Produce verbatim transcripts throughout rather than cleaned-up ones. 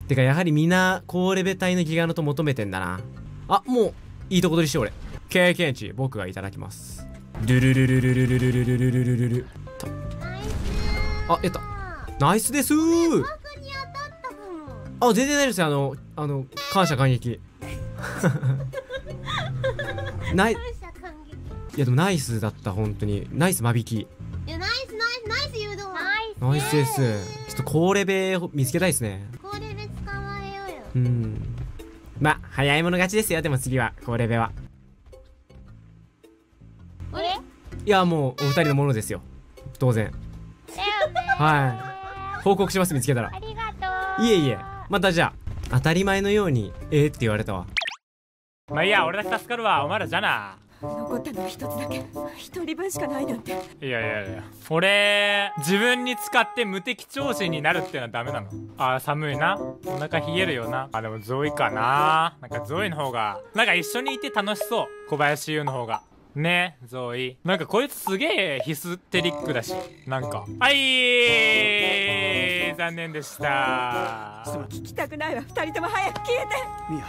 てかやはりみんな高レベ帯のギガノと求めてんだな。あ、もういいとこ取りして俺経験値僕がいただきます。ルルルルルルルルルルルルルルル。あ、やった。ナイスですー。あ、全然ないですよ。あのあの感謝感激ない。いやでもナイスだった本当に。ナイス間引き。 いやナイスナイスナイス誘導。 ナイスです。ちょっと高レベ見つけたいですね。 高レベ捕まえようよ。 うん。ま、早い者勝ちですよ。でも次は高レベは。 あれ？ いやもうお二人のものですよ。当然。はい。報告します見つけたら。 ありがとう。 いえいえ。またじゃあ当たり前のようにえーって言われたわ。 まあいいや、俺だけ助かるわ。お前らじゃな。 残ったのは一つだけ。一人分しかないなんて。 いやいやいや、俺自分に使って無敵超人になるっていうのはダメなの？あー寒いな、お腹冷えるよな。あでもゾイかな。なんかゾイの方がなんか一緒にいて楽しそう。小林優の方がね。ゾイなんかこいつすげえヒステリックだし、なんかはい残念でした。 聞きたくないわ。二人とも早く消えて。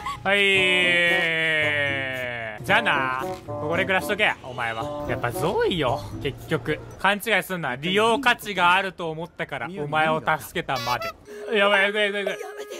はいじゃあな、これ暮らしとけお前は。やっぱゾイよ結局。勘違いすんな。利用価値があると思ったからお前を助けたまで。やばいやばいやばいやばい。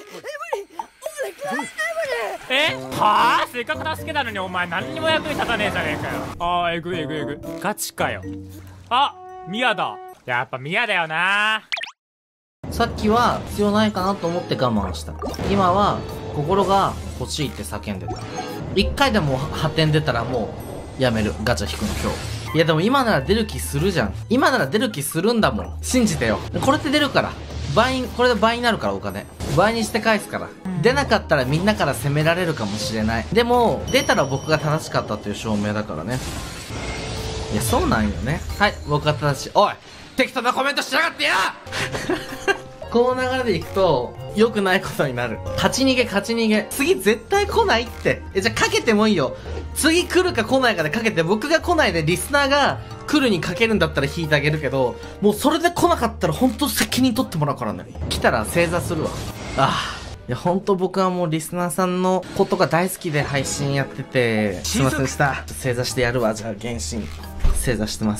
えはあ、せっかく助けたのにお前何にも役に立たねえじゃねえかよ。あーえぐいえぐいえぐい。ガチかよ。あ、ミヤだ。やっぱミヤだよな。 さっきは必要ないかなと思って我慢した。今は心が欲しいって叫んでた。一回でも破点出たらもうやめる。ガチャ引くの今日。いやでも今なら出る気するじゃん。今なら出る気するんだもん。信じてよ。これって出るから。倍、これで倍になるからお金。倍にして返すから。出なかったらみんなから責められるかもしれない。でも、出たら僕が正しかったという証明だからね。いや、そうなんよね。はい、僕が正しい。おい適当なコメントしやがってやこの流れでいくと、良くないことになる。勝ち逃げ勝ち逃げ。次絶対来ないって。え、じゃあかけてもいいよ。次来るか来ないかでかけて、僕が来ないでリスナーが来るにかけるんだったら引いてあげるけど、もうそれで来なかったら本当責任取ってもらうからね。来たら正座するわ。ああ。いや、本当僕はもうリスナーさんのことが大好きで配信やってて、すいませんでした。正座してやるわ。じゃあ、原神。正座してます。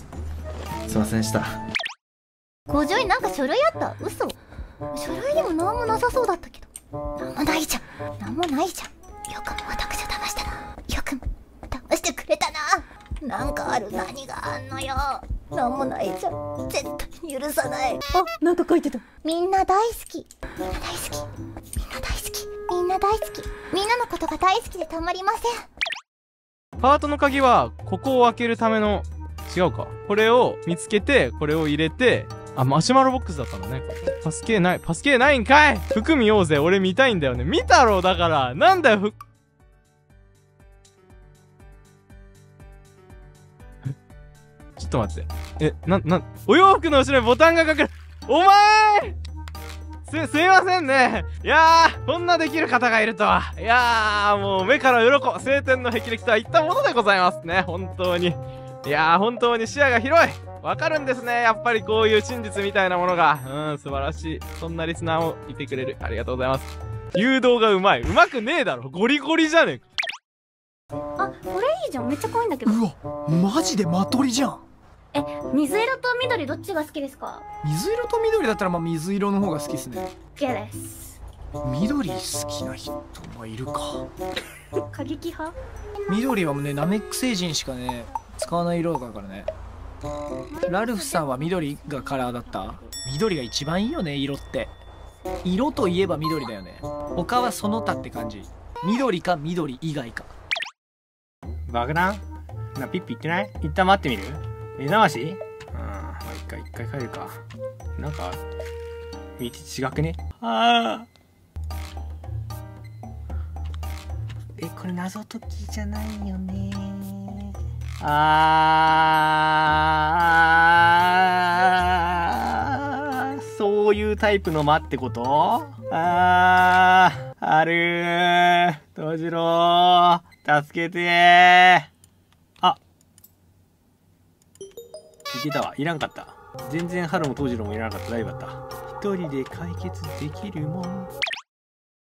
すいませんでした。 工場になんか書類あった？嘘。書類にもなんもなさそうだったけど。なんもないじゃん。なんもないじゃん。よくも私を騙したな。よくも騙してくれたな。なんかある。何があんのよ。なんもないじゃん。絶対に許さない。 あ、なんか書いてた。 みんな大好き。みんな大好き。みんな大好き。みんな大好き。みんなのことが大好きでたまりません。 ハートの鍵はここを開けるための、違うか、これを見つけてこれを入れて、あ、マシュマロボックスだったんだね。パスケない、パスケないんかい。服見ようぜ。俺見たいんだよね。見たろ。だからなんだよ。ふちょっと待って。え、な、な、お洋服の後ろにボタンが隠れ、お前す、すいませんね。いやー、こんなできる方がいるとは。いやー、もう目から鱗、晴天の霹靂とはいったものでございますね。本当に。いやー、本当に視野が広い。わかるんですね。やっぱりこういう真実みたいなものが。うん、素晴らしい。そんなリスナーもいてくれる。ありがとうございます。誘導がうまい。うまくねえだろ。ゴリゴリじゃねえか。 あ、これいいじゃん。めっちゃ可愛いんだけど。 うわ、マジでマトリじゃん。 え、水色と緑どっちが好きですか？ 水色と緑だったらまあ水色の方が好きですね。 OK です。 緑好きな人もいるか。 過激派？ 緑はもうね、ナメック星人しかね使わない色だからね。ラルフさんは緑がカラーだった？緑が一番いいよね、色って。色といえば緑だよね。他はその他って感じ。緑か緑以外か。 爆弾な、ピッピ行ってない？一旦待ってみる？目覚まし？うん、まあ一回一回帰るか。なんか道違くね？ああ、え、これ謎解きじゃないよね。あー、そういうタイプの間ってこと？あー、あるー、どうしろー、助けてー。あ、いけたわ。いらんかった。全然春も当時のもいらなかった。大丈夫だった。一人で解決できるもん。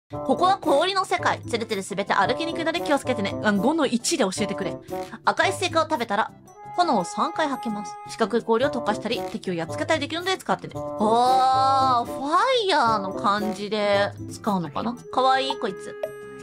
ここは氷の世界。つるつる滑って歩きにくいので気をつけてね。あごのいちで教えてくれ。赤いスイカを食べたら、炎をさんかい吐けます。四角い氷を溶かしたり、敵をやっつけたりできるので使ってね。あー、ファイヤーの感じで使うのかな。かわいい、こいつ。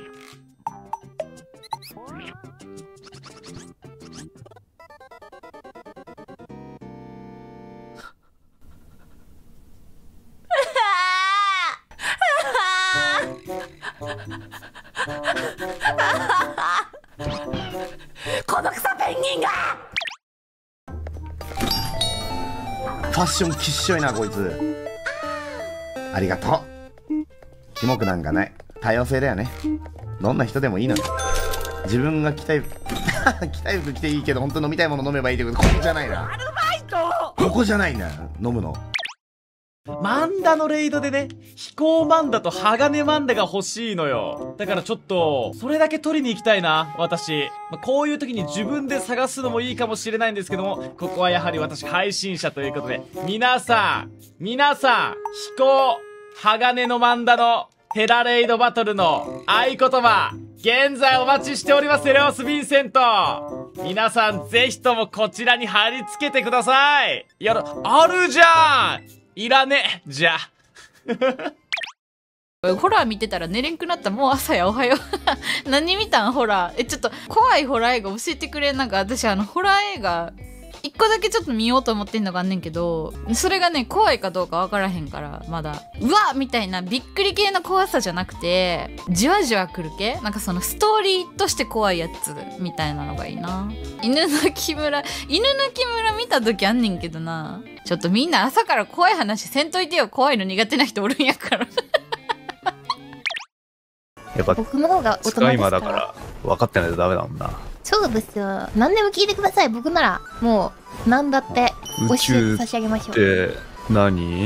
この草ペンギンがファッションきっしょいなこいつ。ありがとう。キモくなんかない。多様性だよね。どんな人でもいいのよ。自分が着たい着たい服着ていいけど本当飲みたいもの飲めばいいってこと。ここじゃないな。 アルバイトここじゃないな、飲むの。 マンダのレイドでね、飛行マンダと鋼マンダが欲しいのよ。だからちょっと、それだけ取りに行きたいな、私。まあ、こういう時に自分で探すのもいいかもしれないんですけども、ここはやはり私配信者ということで、皆さん、皆さん、飛行、鋼のマンダのテラレイドバトルの合言葉、現在お待ちしております、レオス・ヴィンセント。皆さん、ぜひともこちらに貼り付けてください。やる、あるじゃんいらねじゃホラー見てたら寝れんくなった。もう朝や。おはよう何見たんホラー。えちょっと怖いホラー映画教えてくれ。なんか私あのホラー映画一個だけちょっと見ようと思ってんのがあんねんけど、それがね怖いかどうかわからへんから、まだうわみたいなびっくり系の怖さじゃなくて、じわじわくる系、なんかそのストーリーとして怖いやつみたいなのがいいな。犬の木村犬の木村見た時あんねんけどな。ちょっとみんな朝から怖い話せんといてよ。怖いの苦手な人おるんやからやっぱ僕の方が大人ですから。 使い魔だから分かってないとダメだもんな。 そうですよ。何でも聞いてください。僕ならもう何だって教えて差し上げましょう。 って何？ 宇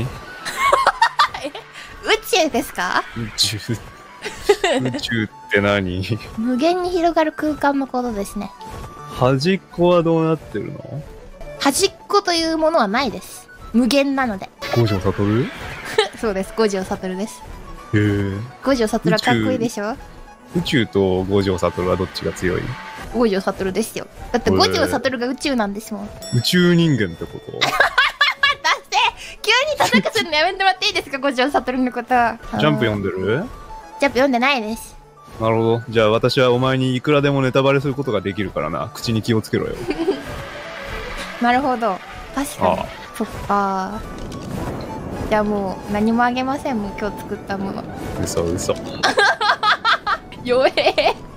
宙ですか？ 宇宙宇宙って何？ 無限に広がる空間のことですね。 端っこはどうなってるの？ 端っこというものはないです。無限なので。 五条悟？ そうです。五条悟です。 へえ。 五条悟はかっこいいでしょ？ 宇宙と五条悟はどっちが強い？ 五条悟ですよ。だって五条悟が宇宙なんですもん。 宇宙人間ってこと？ だって急に叩くするのやめてもらっていいですか？五条悟のこと。ジャンプ読んでる？ ジャンプ読んでないです。 なるほど。じゃあ私はお前にいくらでもネタバレすることができるからな。口に気をつけろよ。 なるほど。確かに。そっか。じゃあもう何もあげません。もう今日作ったもの。 嘘嘘。 弱え。